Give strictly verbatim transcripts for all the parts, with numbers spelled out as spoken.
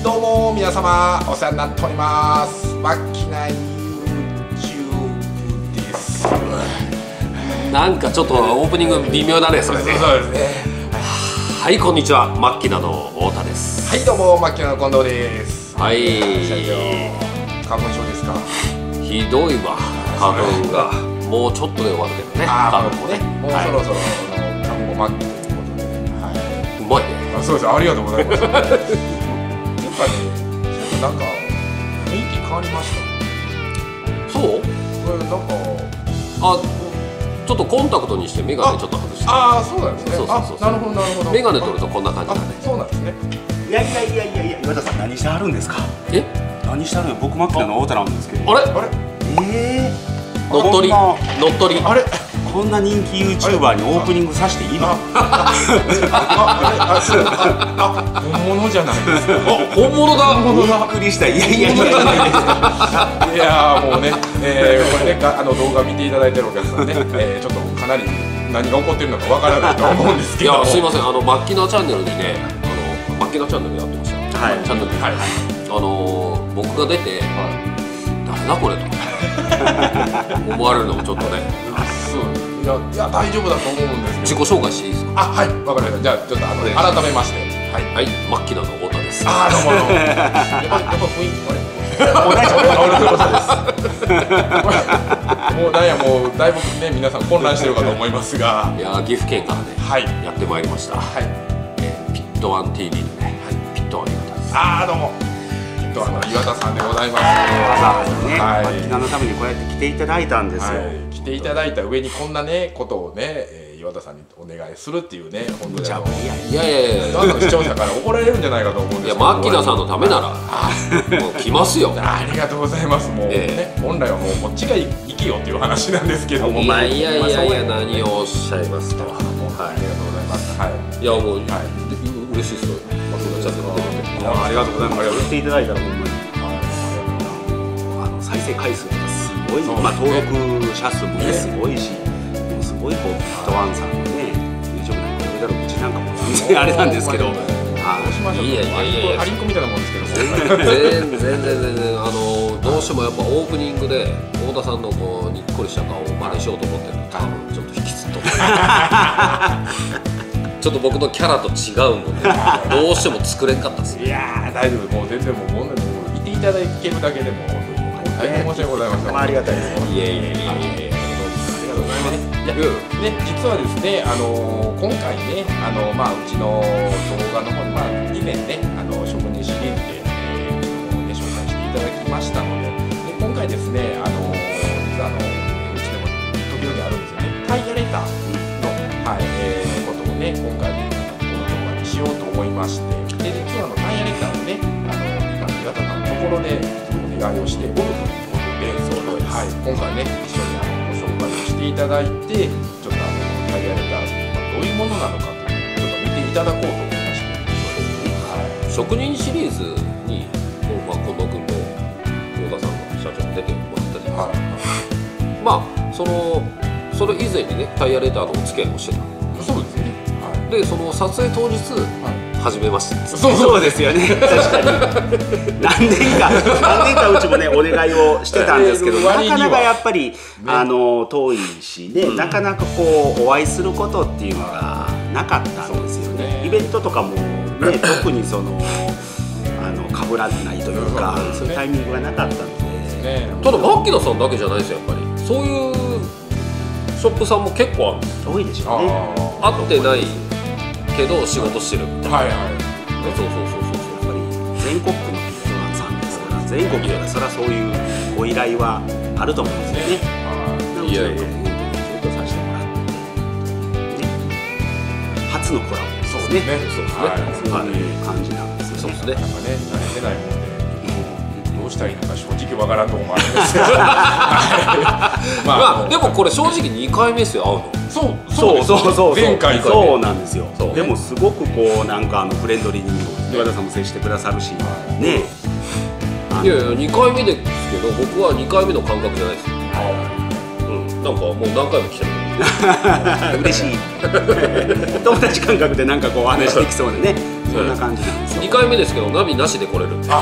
どうも皆様お世話になっております。マッキナ YouTube です。 なんかちょっとオープニング微妙だねそれね。 そうですね。 はい、こんにちは、マッキナの太田です。 はい、どうもマッキナの近藤です。 はい。 花粉症ですか？ ひどいわ、花粉が。もうちょっとで終わるけどね。 花粉もね、もうそろそろ花粉も末期ということで。はい。 うまいね。 あ、そうです。ありがとうございます。やっぱね、ちょっとなんか雰囲気変わりました。 そう？ これなんかあ、ちょっとコンタクトにしてメガネちょっと外して。 ああ、そうなんですね。 そうそうそう。 なるほどなるほど。 メガネ取るとこんな感じだね。 そうなんですね。 いやいやいやいやいや、岩田さん何してはるんですか？ え？ 何してはるの？僕マッキナの太田なんですけど。 あれ？ あれ？ ええ。 乗っ取り。乗っ取り。 あれ？ こんな人気 YouTuber にオープニングさせていいの？ あ、あ、あ、そうあ、本物じゃないですか。 本物だ。 本物だ。 びっくりした。いやいやいやいや。 いやもうね、えー、これね、あの動画見ていただいてるお客さんね、えー、ちょっとかなり何が起こってるのかわからないと思うんですけど。 いや、すいません、あのマッキナチャンネルにね、あのマッキナチャンネルやってました。 はい。 チャンネルに、はい、あの僕が出て、誰だこれと思われるのもちょっとね。 そう。いや、いや大丈夫だと思うんですけど。 自己紹介していいですか？ あ、はい、わかりました。じゃあちょっとあの改めまして、はい、 はい、マッキナの太田です。 あー、どうもどうも。やっぱやっぱ雰囲気あれ。同じ俺のです。もうなんやもうだいぶね皆さん混乱してるかと思いますが、 いや岐阜県からね、はい、やってまいりました。はい、えー、ピットワン ティーブイ のね、はい、ピットワン岩田です。ああ、どうも。ピットワンの岩田さんでございます。 わざわざね、 マッキナのためにこうやって来ていただいたんですよ。 来ていただいた上にこんなねことをね。岩田さんにお願いするっていうね、本当にあのいやいやいや、 視聴者から怒られるんじゃないかと思うんですけど、 いやマッキナさんのためならもう来ますよ。 ありがとうございます。もうね、本来はもうこっちが行けよっていう話なんですけども、 いやいやいやいや、何をおっしゃいますと。 ありがとうございます。はい。 いやもう嬉しいですよ。マッキナちゃんと出てくれて、 ありがとうございます。言っていただいたらほんまにあの再生回数がすごい、まあ登録者数もねすごいし、すごいこうピットワンさんのね。うちなんかも全然あれなんですけど、 どうしましょう。 いやいやいやいや、 ハリンコみたいなもんですけど、 全然全然全然あのどうしてもやっぱオープニングで太田さんのこうにっこりした顔を真似しようと思ってると多分ちょっと引きつっとちょっと僕のキャラと違うのでどうしても作れんかったですね。 いやー大丈夫、もう全然もう問題もいていただけるだけでも本当にもう大変申し訳ございません。 ありがたいです。 いやいやいやいや。 いやね、実はですね、あのー、今回ね、あのー、まあうちの動画の方に、まあ、以前ね、あの職人シリーズで、えーね、紹介していただきましたので、で今回ですね、あのー、実はあのうちでも時々あるんですよね、タイヤレターの、はいえー、ことをね、今回この動画にしようと思いまして、で実はあのタイヤレターをね、あの今岩田さんのところでお願いをしておるということで、そうです、はい、今回ね一緒にあのご紹介をしていただいて、ちょっとあのタイヤレターどういうものなのかというちょっと見ていただこうと思いまして、はい、 職人シリーズにまあ近藤君と太田さんの社長に出てもらったじゃないですか。はい、まあそのそれ以前にねタイヤレターのお付き合いをしてた。 そうですね。はい、 でその撮影当日、はい、初めまして。 そうそうですよね。確かに何年か何年かうちもねお願いをしてたんですけど、なかなかやっぱり、ね、あの遠いしね、うん、なかなかこうお会いすることっていうのがなかったんですよね。イベントとかもね特にそのあの被らないというか、そういうタイミングがなかったので。 ただマッキナさんだけじゃないですよ、やっぱりそういうショップさんも結構あるんです。 多いでしょうね。 会ってないけど仕事してるみたいな。 はいはい。 そうそうそうそう。 やっぱり全国区のピットワンさんですから、全国ではそりゃそういうご依頼はあると思うんですよね。 いやいや、 本当にずっとさせてもらって、ね、初のコラボですね。 そうですね。 そういう感じなんですよね。 そうですね。 なんかね、慣れてないもんで。どうしたらいいのか正直わからんとこもあるんですよ。 まあでもこれ正直にかいめですよ、会うの。 そうそうそうそう、 前回そうなんですよ。でもすごくこうなんかあのフレンドリーに岩田さんも接してくださるしね。 いやいやにかいめですけど、僕はにかいめの感覚じゃないですよ。うん、なんかもう何回も来てる。 嬉しい。友達感覚でなんかこう話できそうでね。 そんな感じなんですよ。 にかいめですけどナビなしで来れる。 す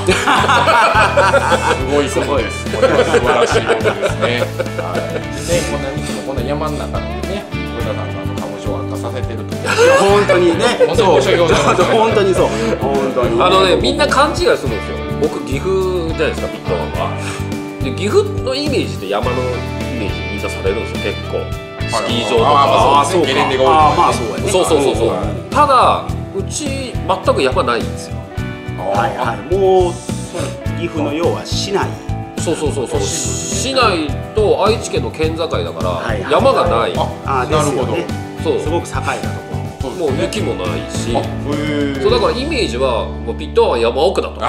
ごいすごいです。これは素晴らしいことですね。はい。で、こんなにもこんな山の中でね、黒田さんが花粉症を悪化させてると。 本当にね、そう、本当にそう、本当に。 あのね、みんな勘違いするんですよ。僕岐阜じゃないですか、ピットワンは。で、岐阜のイメージって山のイメージみんなされるんですよ、結構。スキー場とか、 ああ、そう、ゲレンデが多い。 ああ、まあそうやね。 そうそうそうそう。ただうち全く山ないんですよ。 はいはい。もう岐阜の要は市内。 そうそうそうそう。市内と愛知県の県境だから山がない。 ああ、なるほど。 そう。 すごく栄えたところ。 もう雪もないし、そうだからイメージはもうピットワンは山奥だと。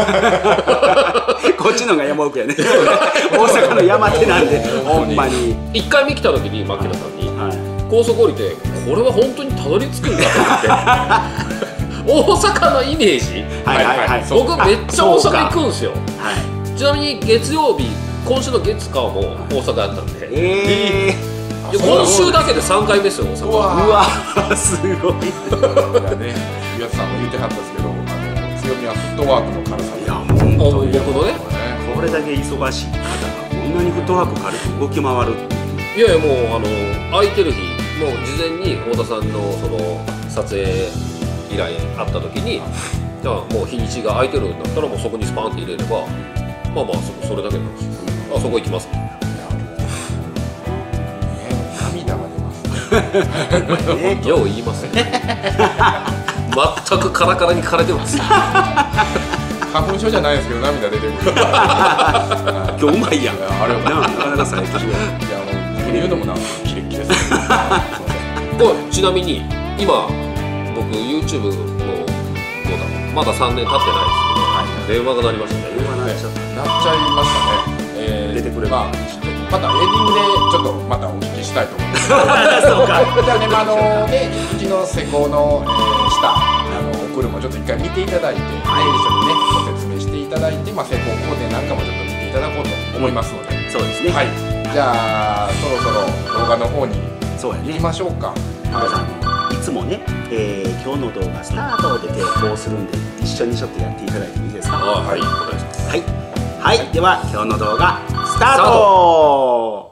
こっちのが山奥やね。大阪の山手なんで、ほんまに。 いっかいめ来た時に牧野さんに高速降りて、これは本当にたどり着くんだと思って。大阪のイメージ、僕めっちゃ大阪行くんですよ。ちなみに月曜日、今週の月火も大阪やったんで。えー今週だけでさんかいめですよ、大阪。 うわー、すごい。 ね、岩田さんも言ってはったんですけど、あの強みはフットワークの軽さ。 いや、本当に僕のね、 これだけ忙しい方がこんなにフットワーク軽く動き回る。 いやいや、もうあの空いてる日、もう事前に太田さんのその撮影依頼あった時に、じゃあもう日にちが空いてるんだったらもうそこにスパンって入れれば、まあまあそそれだけの話。あそこ行きます。よう言いますね。全くカラカラに枯れてます。 花粉症じゃないですけど涙出てくる。 今日うまいやん。あれなかなか最近。いやもう自分で言うのもなんかキレッキレです。 これちなみに今僕 YouTube のどうだろうまださんねん経ってないですけど、電話が鳴りましたね。 電話鳴っちゃった。 鳴っちゃいましたね。出てくれば。またエンディングでちょっとまたお聞きしたいと思います。そうか。じゃあね、あのね、うちの施工の、えー、下あのお車ちょっと一回見ていただいて、はい、一緒にねご説明していただいて、まあ施工工程なんかもちょっと見ていただこうと思いますので、 そうですね。 はい。じゃあそろそろ動画の方にそうやね。 行きましょうか。 皆さんいつもね、えー、今日の動画スタートで抵抗するんで一緒にちょっとやっていただいてもいいですか。 あ、はい、お願いします。 はいはい、では今日の動画スタート。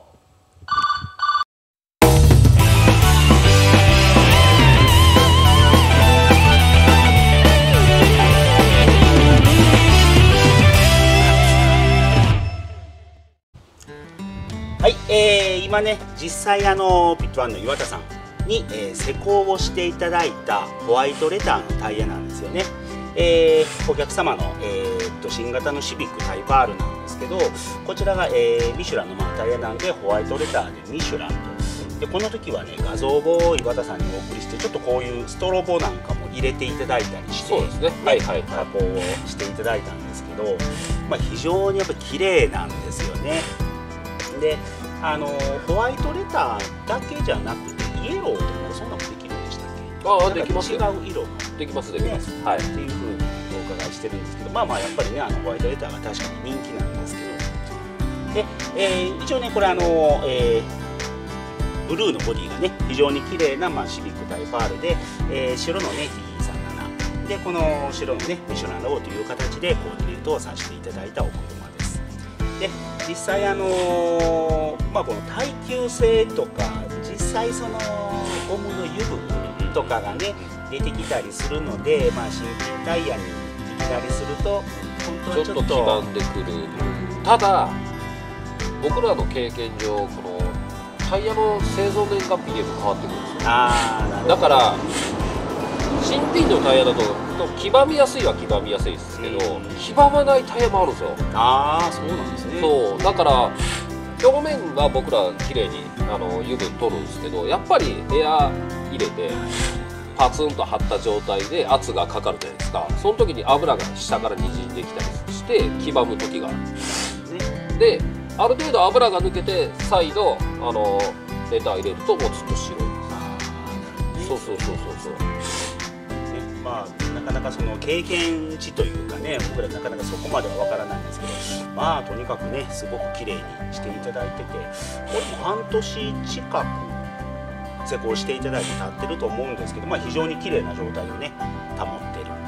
はい、えー、今ね実際あのピットワンの岩田さんに、えー、施工をしていただいたホワイトレターのタイヤなんですよね。えー、お客様の、えー、っと新型のシビックタイプ R なんですけど、こちらが、えー、ミシュランの、まあ、タイヤなんでホワイトレターでミシュランと。でこの時はね画像を岩田さんにお送りして、ちょっとこういうストロボなんかも入れていただいたりして、 そうですね、はいはい、 加工をしていただいたんですけど、まあ、非常にやっぱり綺麗なんですよね。であのホワイトレターだけじゃなくてイエローとかそんなのもできるんでしたっけ。 ああ、できますよ。違う色できますできます、 ね、はい、っていうふうにお伺いしてるんですけど、まあまあやっぱりねあのホワイトレターが確かに人気なんですけど、で、えー、一応ねこれあの、えー、ブルーのボディがね非常に綺麗な、まあ、シビックタイプ R で、えー、白のね ティーさんじゅうなな でこの白のねミシュランロゴという形でコーディネートをさせていただいたお車です。で実際あのー、まあこの耐久性とか実際そのゴムの油分とかがね出てきたりするので、まあ、新品タイヤにいきなりすると本当はちょっとちょっと黄ばんでくる。ただ僕らの経験上このタイヤの製造年月日でも変わってくるんですよ。 あー、なるほど。 だから新品のタイヤだと黄ばみやすいは黄ばみやすいですけど、うん、黄ばまないタイヤもあるんですよ。 ああ、そうなんですね。 そうだから表面は僕ら綺麗にあの油分取るんですけど、やっぱりエア入れてパツンと張った状態で圧がかかるじゃないですか。その時に油が下からにじんできたりして黄ばむ時があるんですね。である程度油が抜けて再度あのレター入れるともうずっと白いです。そうそうそうそうそう。 まあ、なかなかその経験値というかね、僕らなかなかそこまではわからないんですけど、まあとにかくねすごく綺麗にしていただいてて、これも半年近く施工していただいて経ってると思うんですけど、まあ、非常に綺麗な状態をね保ってる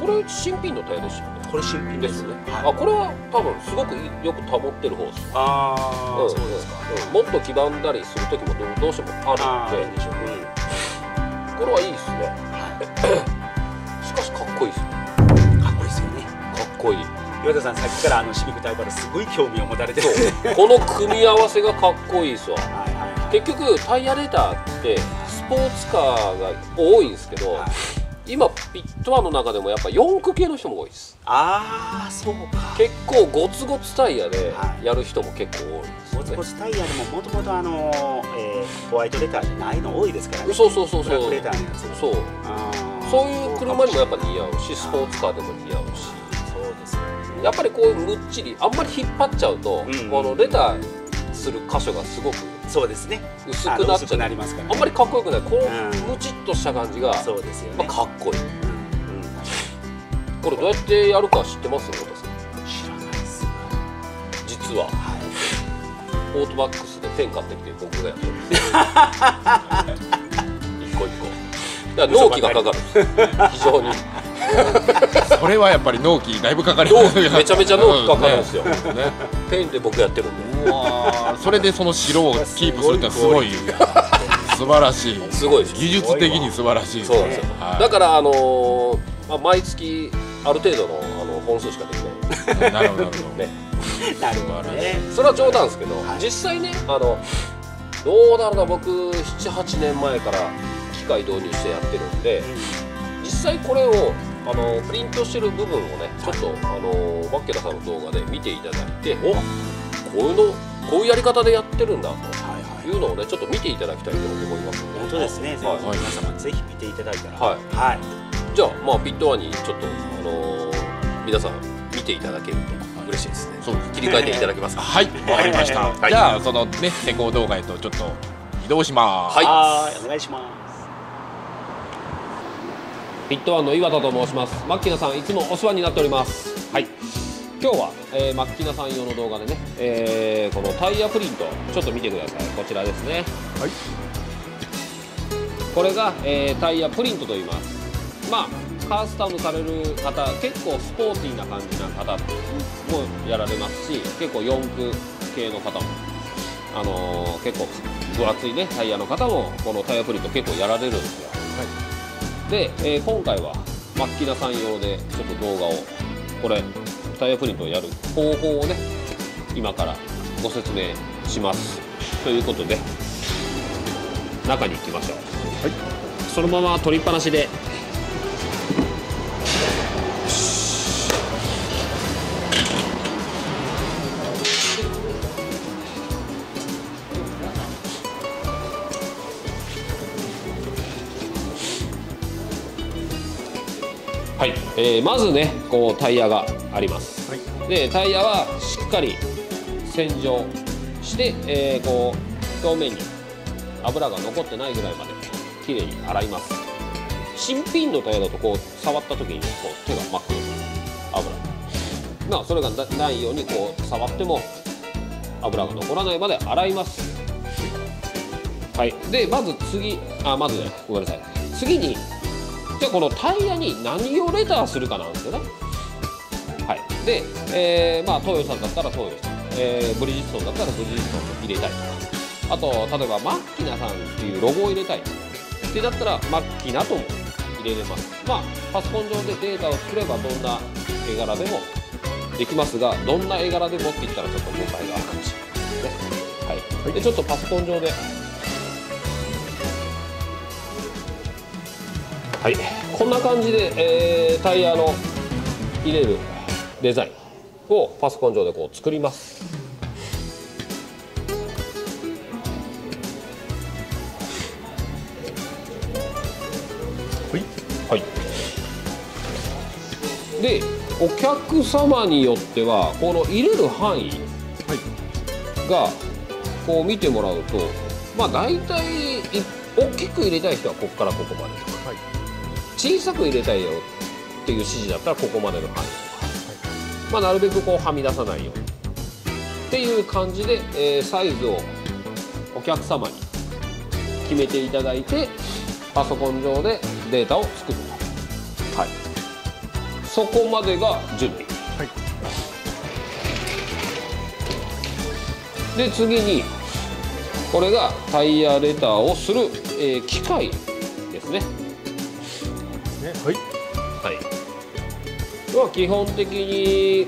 れ新品のタイヤでしたよね。 これ新品ですね。 はいあ、これは多分すごくよく保ってる方です。 ああ、 うんそうですか。 うんもっと黄ばんだりする時もどうどうしてもああるんで、 ーでしょうね。 これはいいですね。しかしかっこいいですね。 かっこいいですよね。 かっこいい。 岩田さん、さっきからあのシビックタイパルすごい興味を持たれてる。 そうこの組み合わせがかっこいいですわ。 はいはいはい。 結局タイヤレーターってスポーツカーが多いんですけど、 はい今ピットワンの中でもやっぱよんく系の人も多いです。 ああ、そうか。 結構ゴツゴツタイヤではいやる人も結構多いですよね。 ゴツゴツタイヤでももともとあの、えー、ホワイトレターじゃないの多いですからね。 そうそうそうそうブラックレターのやつ。 そうあーそういう車にもやっぱ似合うし、スポーツカーでも似合うし、 そうですよね。 やっぱりこういうむっちりあんまり引っ張っちゃうと、 うんこのレターする箇所がすごくそうですね。 薄くあの薄くなっちゃう。 なりますから、ね。 あんまりかっこよくない。こうんうムチっとした感じが、 そうですよまあ、 ね。 かっこいい。 うんこれどうやってやるか知ってます？太田さん。 知らないです。 実ははい。 オートバックスでペン買ってきて僕がやってるんです一個一個だから納期がかかるんです非常にそれはやっぱり納期だいぶかかり納ます期めちゃめちゃ納期かかるんですよ、 ねペンで僕やってるんでうわーそれでその白をキープするってのはすごい素晴らしいすごいですよ技術的に素晴らしいそうなんですよ、 はいだからあのーまあ、毎月ある程度のあの本数しかできないなるほどなるほどねなるほどね。 それは冗談ですけど、 はい実際ねあのどうだろうな僕ななはちねんまえから機械導入してやってるんで実際これをあのプリントしてる部分をねちょっとあのマッケラさんの動画で見ていただいておこういうのこういうやり方でやってるんだとはいはい。 いうのをねちょっと見ていただきたいと思いますので本当ですね。ぜひはい皆様ぜひ見ていただいたら。 はいはい。 じゃあまあピットワンにちょっとあの皆さん見ていただけると嬉しいですねそうです切り替えていただけますかはいわかりました、 はいじゃあそのね施工動画へとちょっと移動しますはいはい。お願いします。 ピットワンの岩田と申します。マッキナさんいつもお世話になっております。はい。今日は、えー、マッキナさん用の動画でね、えーこのタイヤプリントちょっと見てください。こちらですね。 はいこれが、えータイヤプリントと言います。まあカースタムされる方、結構スポーティーな感じな方もやられますし、結構よんく系の方も、あのー結構分厚いねタイヤの方もこのタイヤプリント結構やられるんですよ。で、えー今回はマッキナさん用でちょっと動画をこれタイヤプリントをやる方法をね今からご説明しますということで中に行きましょう。はい、そのまま取りっぱなしではい、えーまずねこうタイヤがあります、はい、でタイヤはしっかり洗浄して、えーこう表面に油が残ってないぐらいまできれいに洗います。新品のタイヤだとこう触った時にこう手が真っ黒です油まあそれがないようにこう触っても油が残らないまで洗います。はい、でまず次あまずじゃないごめんなさい次にじゃあこのタイヤに何をレターするかなんですよね。はい、で、えー、まあ東洋さんだったら東洋さん、えー、ブリヂストンだったらブリヂストンを入れたりとか、あと例えばマッキナさんっていうロゴを入れたいってだったらマッキナとも入れれます。まあパソコン上でデータを作ればどんな絵柄でもできますが、どんな絵柄でもって言ったらちょっと問題があるかもしれないですね。はい、でちょっとパソコン上ではい、こんな感じで、えー、タイヤの入れるデザインをパソコン上でこう作ります。はい、はい、でお客様によってはこの入れる範囲がこう見てもらうと、まあ大体大きく入れたい人はここからここまでとか、はい、小さく入れたいよっていう指示だったらここまでの範囲とか、はい、まあなるべくこうはみ出さないようにっていう感じで、えー、サイズをお客様に決めていただいてパソコン上でデータを作ると、はい、 そこまでが準備。 はい。 で次にこれがタイヤレターをする、えー、機械ですね。 ね、はい。 はい。は基本的に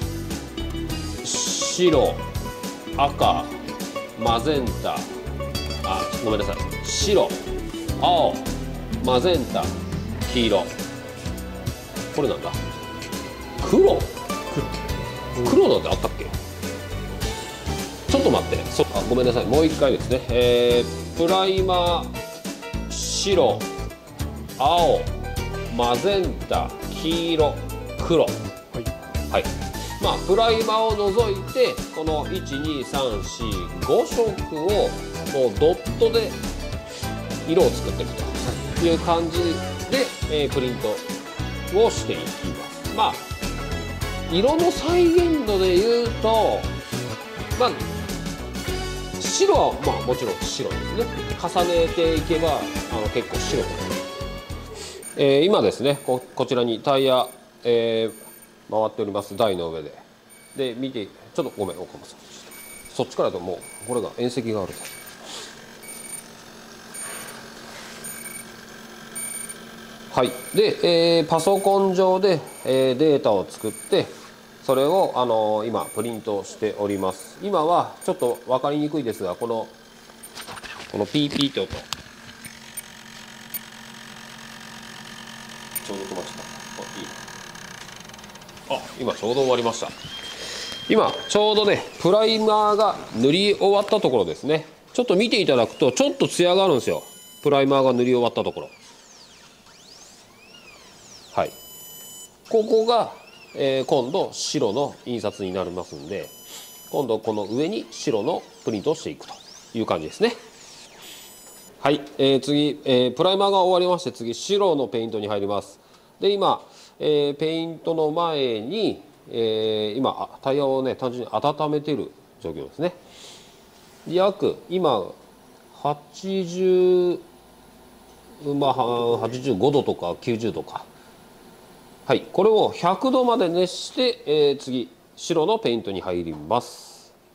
白、赤、マゼンタ、あ、ごめんなさい。白、青、マゼンタ、黄色。これなんだ。黒。黒なんてあったっけ？ちょっと待って。そあ、ごめんなさい。もう一回ですね。えー、プライマー、白、青、マゼンタ、黄色、黒。はい。はい。まあプライマーを除いてこのいちにさんしご色をもうドットで色を作っていくという感じで、えー、プリントをしていきます。まあ色の再現度で言うと、まあ白はまあもちろん白ですね。重ねていけばあの結構白くなる。えー、今ですね こ, こちらにタイヤ、えー回っております台の上でで見て、ちょっとごめん岡本さん、そっちからだともうこれが縁石があると。はいで、えー、パソコン上で、えー、データを作ってそれを、あのー、今プリントしております。今はちょっと分かりにくいですがこのこのピーピーって音ちょうど止まっちゃった。あ、いい。あ、今ちょうど終わりました。今ちょうどねプライマーが塗り終わったところですね。ちょっと見ていただくとちょっとツヤがあるんですよ。プライマーが塗り終わったところ。はい、ここが、えー、今度白の印刷になりますんで、今度この上に白のプリントをしていくという感じですね。はい、えー、次、えー、プライマーが終わりまして、次白のペイントに入ります。で今えー、ペイントの前に、えー、今タイヤをね単純に温めている状況ですね。約今はちじゅう、まあ、はちじゅうごどとかきゅうじゅうどか、はい、これをひゃくどまで熱して、えー、次白のペイントに入ります。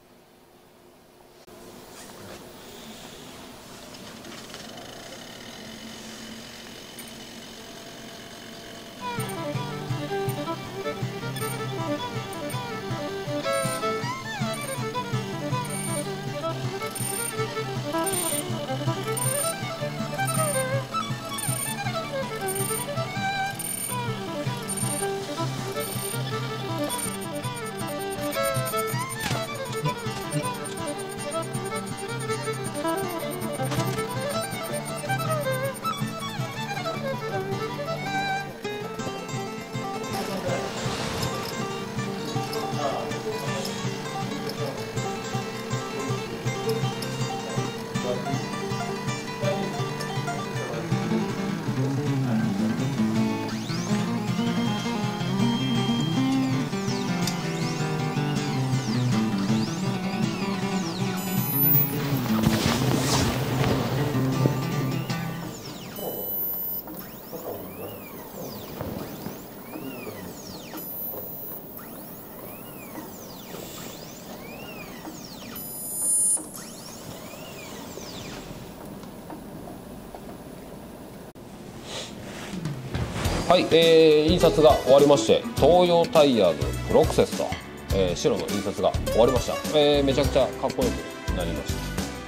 はい、えー、印刷が終わりまして、東洋タイヤーズプロクセスと、えー、白の印刷が終わりました。えー、めちゃくちゃかっこよくなりました。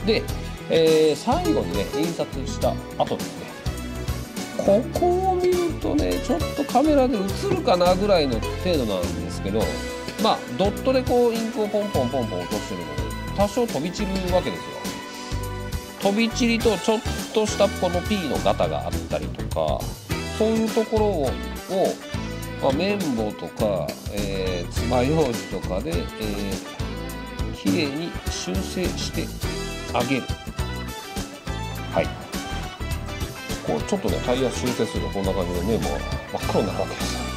で、えー、最後にね印刷した後ですね、ここを見るとねちょっとカメラで映るかなぐらいの程度なんですけど、まあドットでこうインクをポンポンポンポン落としてるので多少飛び散るわけですよ。飛び散りとちょっとしたこの P のガタがあったりとか、そういうところを、まあ、綿棒とか、えー、爪楊枝とかで、えー、きれいに修正してあげる。はい。こうちょっとねタイヤ修正するとこんな感じで綿棒が真っ黒になるわけですよ。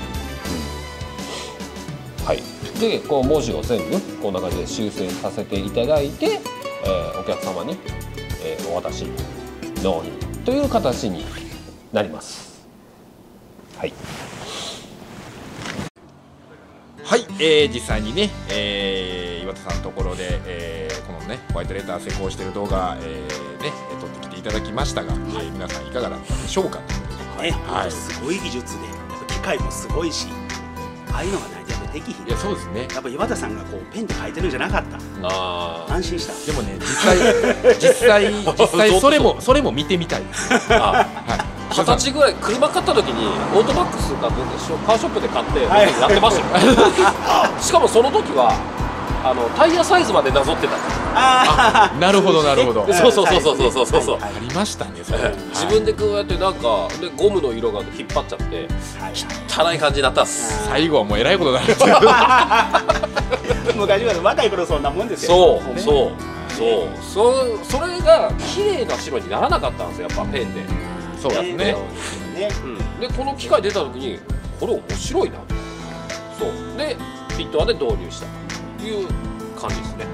うん、はい。でこう文字を全部こんな感じで修正させていただいて、えー、お客様に、えー、お渡し納品という形になります。はい、 はい、えー、実際にね、えー、岩田さんのところで、えー、このねホワイトレター施工している動画、えー、ね撮ってきていただきましたが、はい、えー、皆さんいかがだったでしょうか。 ね、はい、すごい技術で、やっぱ機械もすごいし、ああいうのがないとやっぱできひん。 いや、そうですね。 やっぱ岩田さんがこうペンで書いてるんじゃなかった。ああ、安心した。 でもね、実際実際実際それもそれも見てみたいです。あ、 はい。二十歳ぐらい車買った時にオートバックスかカーショップで買ってやってましたよ。しかもその時はあのタイヤサイズまでなぞってた。 ああ、なるほどなるほど。 そうそうそうそうそうそうそう。 ありましたね。それ自分でこうやってなんかでゴムの色が引っ張っちゃって汚い感じになったっす。 最後はもうえらいことになりました。 昔は若い頃そんなもんですよ。そうそうそう。そそれが綺麗な白にならなかったんですよ、やっぱペンで。 そうですね。 でこの機械出た時にこれ面白いな。そうでピットワで導入したという感じですね。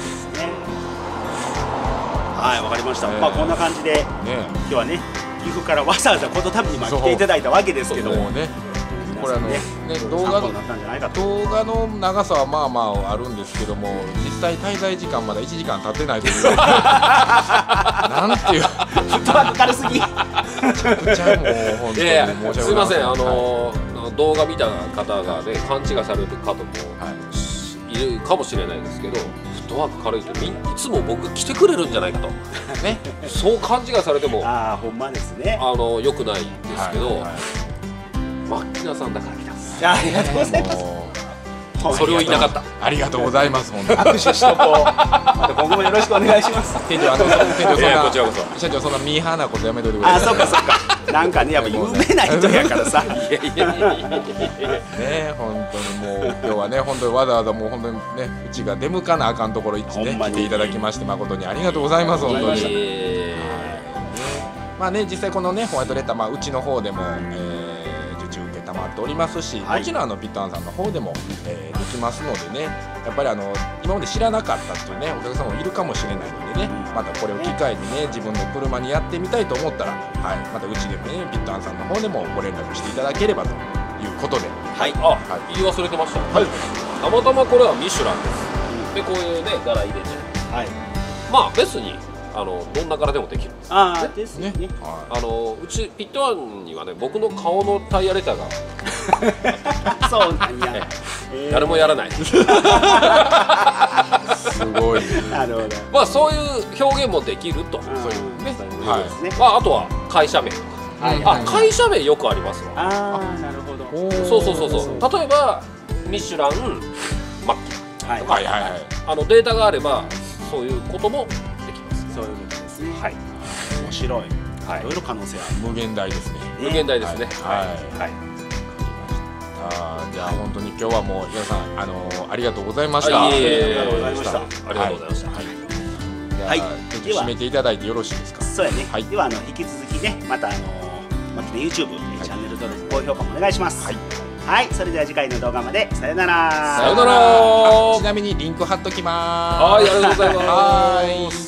はい、わかりました。まあこんな感じで今日はね岐阜からわざわざこのために来ていただいたわけですけどもね。 これあのね動画の動画の長さはまあまああるんですけども、実際滞在時間まだいちじかん経ってないというなんていうフットワーク軽すぎ。 めちゃくちゃもう本当に申し訳ない。 すいません、あの動画見た方がね勘違いされる方もいるかもしれないですけど、フットワーク軽いといつも僕来てくれるんじゃないかとね、そう勘違いされてもああほんまですね、 あの良くないんですけど。マッキナさんだから来たんです。 ありがとうございます。 それを言いなかった。 ありがとうございます。本当に握手しとこう。また今後もよろしくお願いします。 店長、あの店長そんなこちらこそ社長そんなミーハーなことやめといてください。 あ、そっかそっか。なんかねやっぱ有名な人やからさ。いやいやいやいや。 ね本当にもう今日はね本当にわざわざもう本当にねうちが出向かなあかんところ一ね来ていただきまして誠にありがとうございます本当に。まあね実際このねホワイトレターまあうちの方でも。溜まっておりますし、はい、もちろんあのピットワンさんの方でも、えー、できますのでね、やっぱりあの今まで知らなかったっていうねお客様もいるかもしれないのでね、またこれを機会にね自分の車にやってみたいと思ったら、はい、またうちでもねピットワンさんの方でもご連絡していただければということで、 はい、あ、はい、言い忘れてました、はい、たまたまこれはミシュランです。でこういうね柄入れて、はい、まあ別にあのどんな柄でもできるんです。 ああですね。 あのうちピットワンにはね僕の顔のタイヤレターがそうなんや。 誰もやらない。 すごい。 なるほど。 まあそういう表現もできると。そういうね。はい。まああとは会社名とか。あ、会社名よくありますわ。 ああ、なるほど。 そうそうそうそう。例えばミシュランマッキーとか、はいはいはい。あのデータがあればそういうことも。 そういうことですね。はい。面白い。はい。いろいろ可能性ある。 無限大ですね。 無限大ですね。 はいはい。ああ、じゃあ本当に今日はもう皆さんあのありがとうございました。 ありがとうございました。ありがとうございました。 はい。では締めていただいてよろしいですか。 そうやね。はい。ではあの引き続きねまたあのまた YouTube チャンネル登録高評価もお願いします。はい。はい。それでは次回の動画までさよなら。 さよなら。 ちなみにリンク貼っときます。 はい。ありがとうございます。 はい。